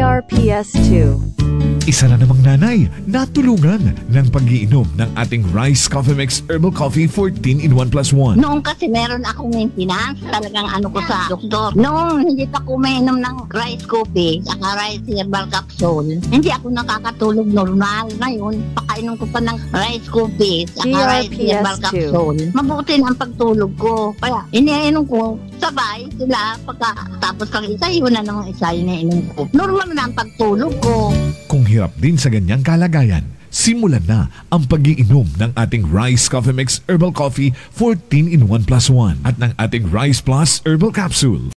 PRPS2. Isa na namang nanay natulungan ng pag-iinom ng ating Rice Coffee Mix Herbal Coffee 14-in-1+1. Noong kasi meron akong maintenance, talagang ano ko sa doktor. Noong hindi pa ko mainom ng rice coffee, saka rice herbal capsule, hindi ako nakakatulog normal. Ngayon, pakainom ko pa ng rice coffee, saka rice herbal capsule. Mabuti na ang pagtulog ko. Kaya, iniinom ko, sabay sila, pagkatapos ng isa, yun na naman isa, iniinom ko. Normal na ang pagtulog ko. Kung hirap din sa ganyang kalagayan, simulan na ang pag-iinom ng ating Rice Coffee Mix Herbal Coffee 14-in-1+1 at ng ating Rice Plus Herbal Capsule.